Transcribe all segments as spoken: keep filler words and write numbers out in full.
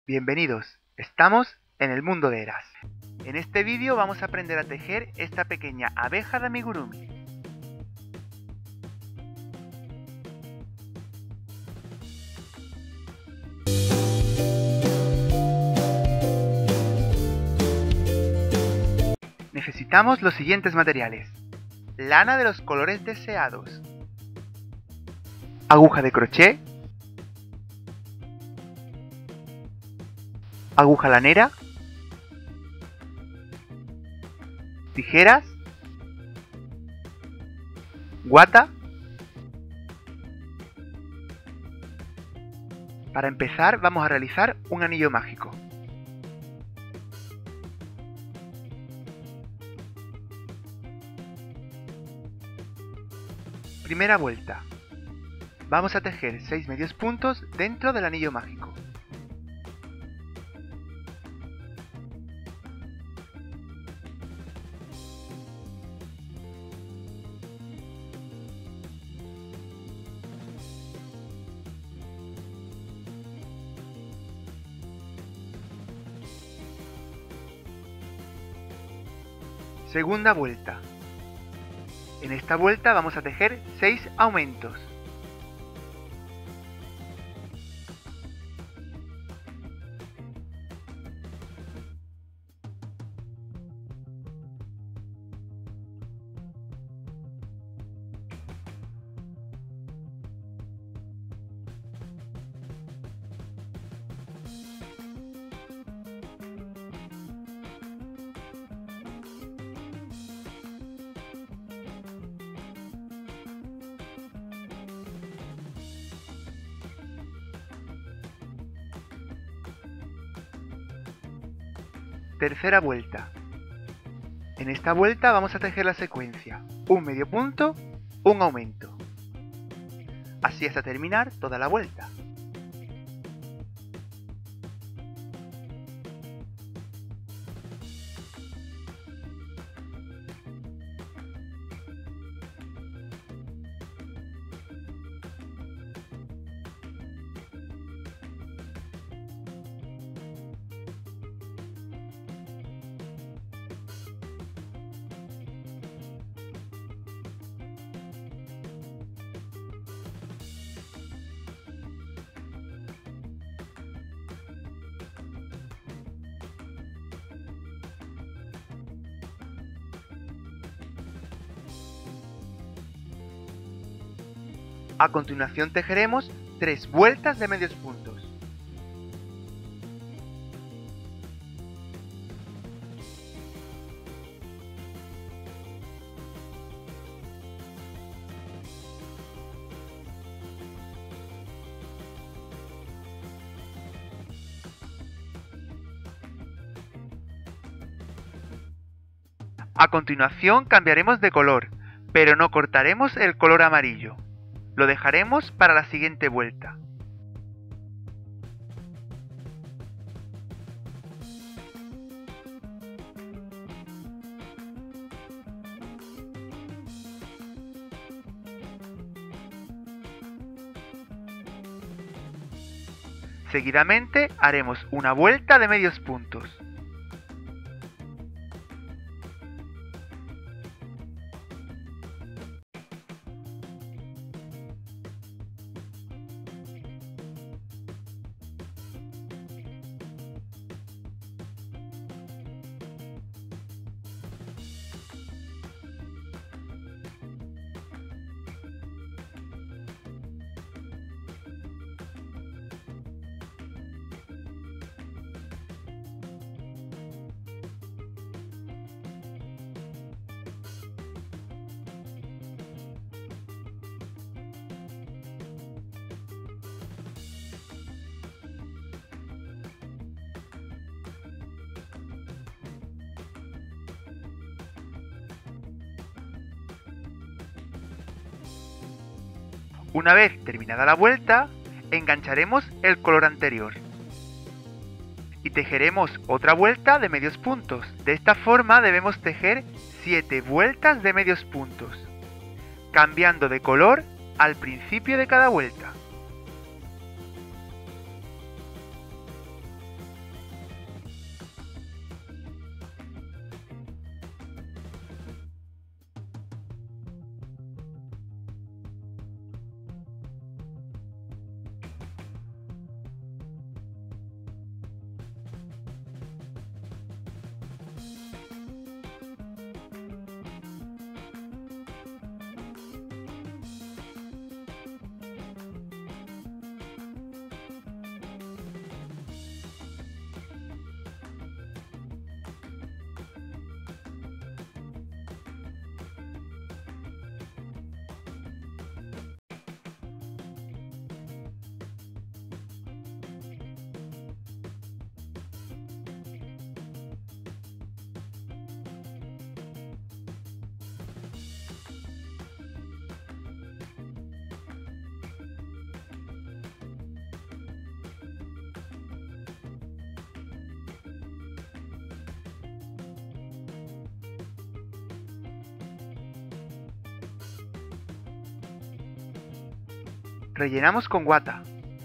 Bienvenidos, estamos en el mundo de Eras. En este vídeo vamos a aprender a tejer esta pequeña abeja de amigurumi. Necesitamos los siguientes materiales: lana de los colores deseados, aguja de crochet, aguja lanera, tijeras, guata. Para empezar vamos a realizar un anillo mágico. Primera vuelta. Vamos a tejer seis medios puntos dentro del anillo mágico. Segunda vuelta. En esta vuelta vamos a tejer seis aumentos. Tercera vuelta. En esta vuelta vamos a tejer la secuencia: un medio punto, un aumento. Así hasta terminar toda la vuelta. A continuación tejeremos tres vueltas de medios puntos. A continuación cambiaremos de color, pero no cortaremos el color amarillo. Lo dejaremos para la siguiente vuelta. Seguidamente haremos una vuelta de medios puntos. Una vez terminada la vuelta, engancharemos el color anterior y tejeremos otra vuelta de medios puntos. De esta forma debemos tejer siete vueltas de medios puntos, cambiando de color al principio de cada vuelta. Rellenamos con guata.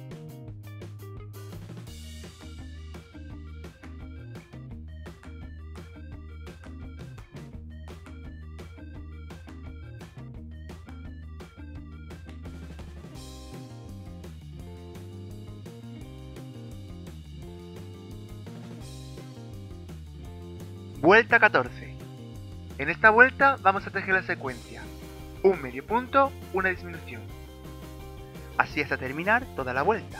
Vuelta catorce. En esta vuelta vamos a tejer la secuencia un medio punto, una disminución. Así hasta terminar toda la vuelta.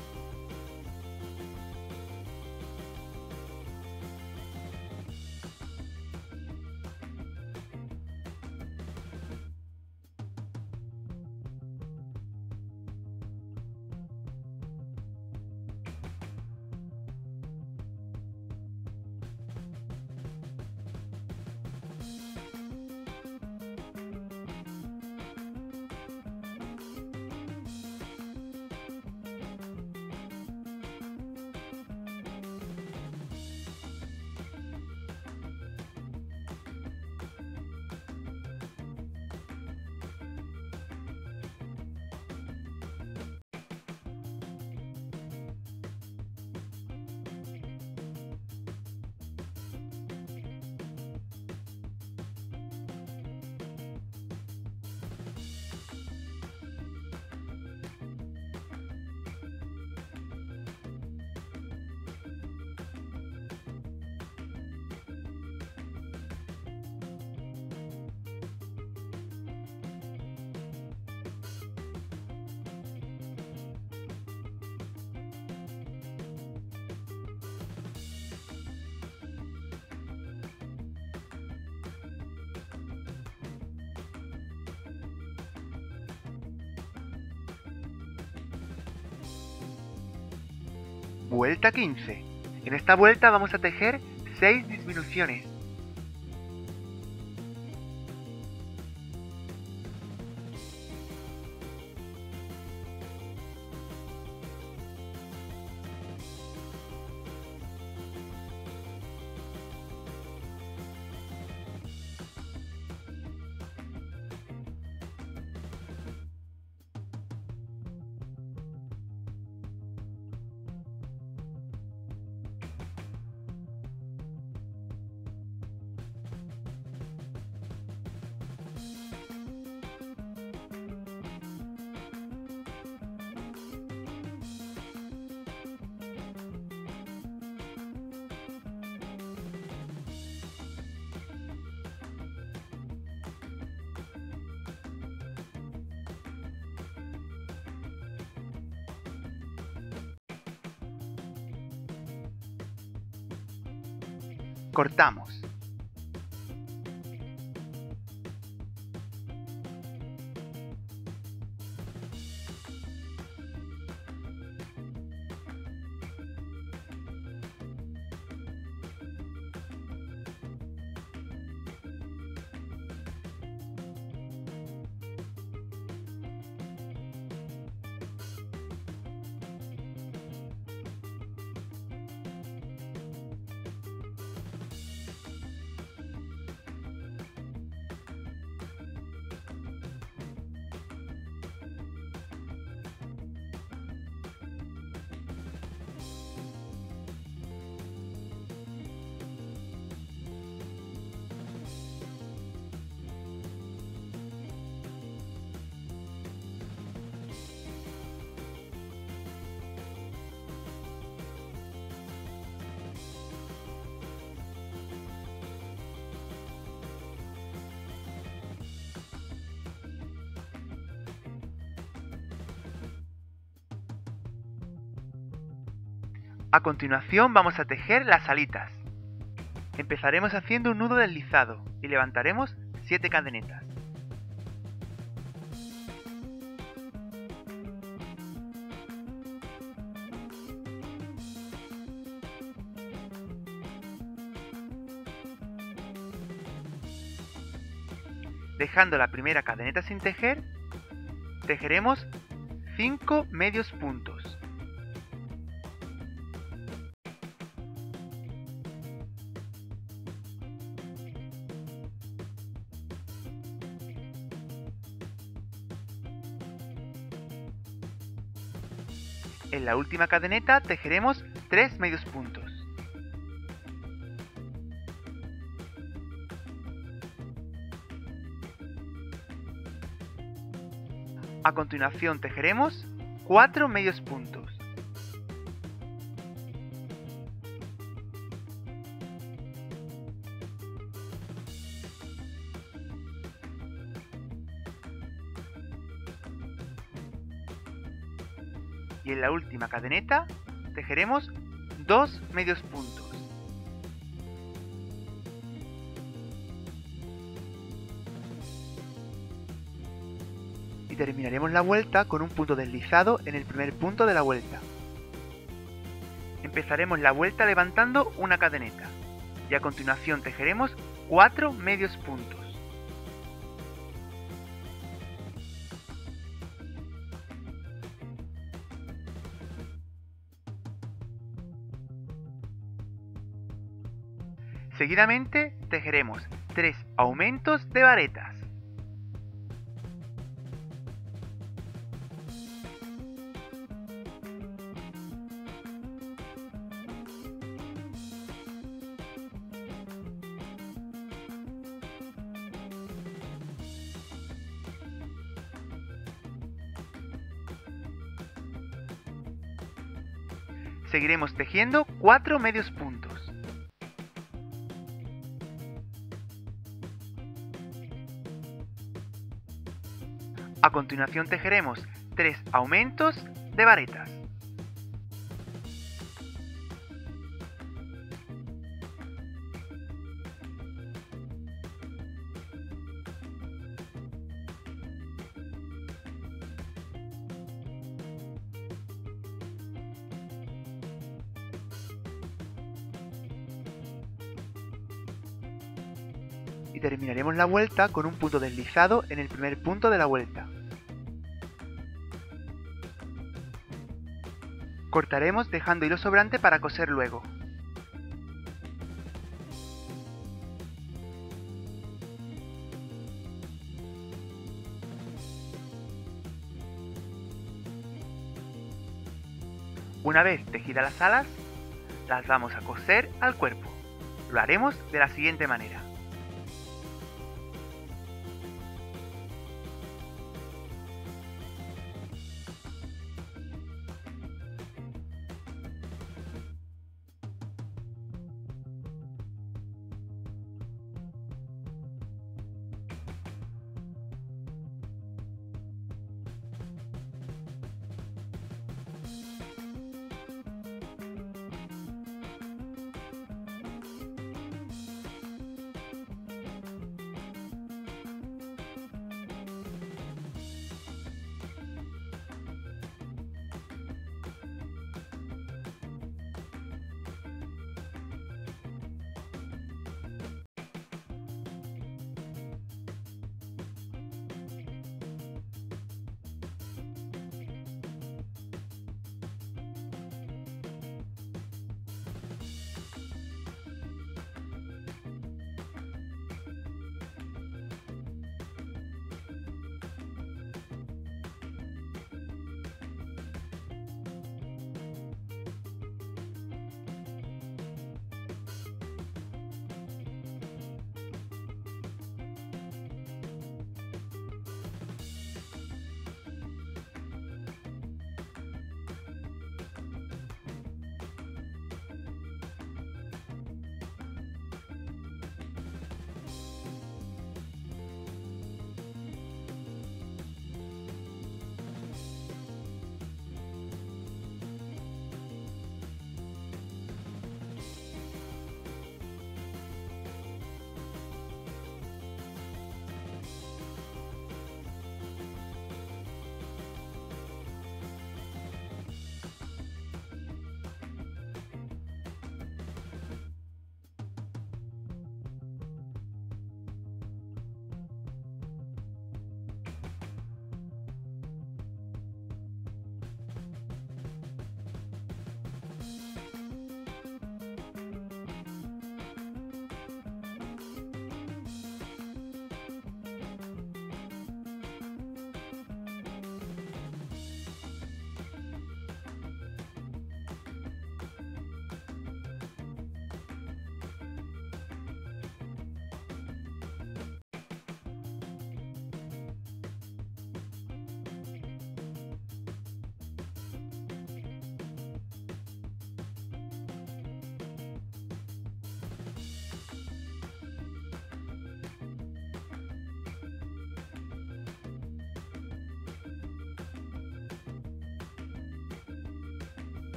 Vuelta quince. En esta vuelta vamos a tejer seis disminuciones. Cortamos. A continuación vamos a tejer las alitas. Empezaremos haciendo un nudo deslizado y levantaremos siete cadenetas. Dejando la primera cadeneta sin tejer, tejeremos cinco medios puntos. En la última cadeneta tejeremos tres medios puntos. A continuación tejeremos cuatro medios puntos. Y en la última cadeneta tejeremos dos medios puntos. Y terminaremos la vuelta con un punto deslizado en el primer punto de la vuelta. Empezaremos la vuelta levantando una cadeneta y a continuación tejeremos cuatro medios puntos. Seguidamente tejeremos tres aumentos de varetas. Seguiremos tejiendo cuatro medios puntos. A continuación tejeremos tres aumentos de varetas. Y terminaremos la vuelta con un punto deslizado en el primer punto de la vuelta. Cortaremos dejando hilo sobrante para coser luego. Una vez tejidas las alas, las vamos a coser al cuerpo. Lo haremos de la siguiente manera.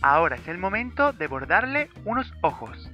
Ahora es el momento de bordarle unos ojos.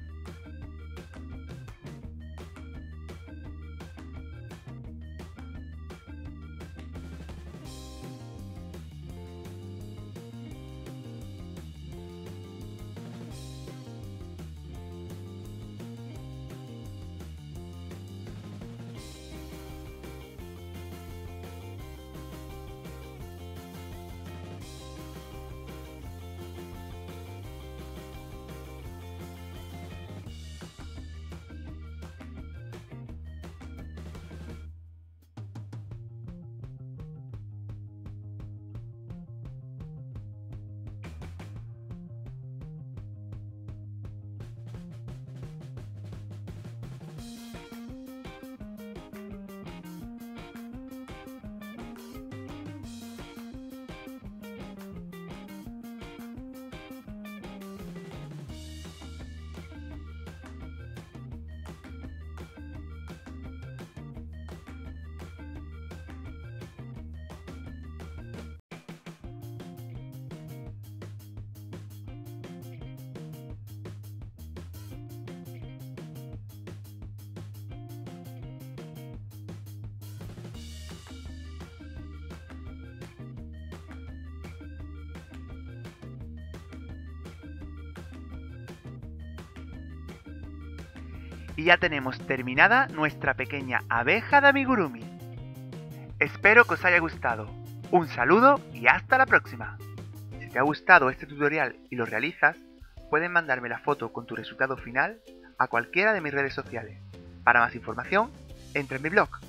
Y ya tenemos terminada nuestra pequeña abeja de amigurumi. Espero que os haya gustado. Un saludo y hasta la próxima. Si te ha gustado este tutorial y lo realizas, puedes mandarme la foto con tu resultado final a cualquiera de mis redes sociales. Para más información, entra en mi blog.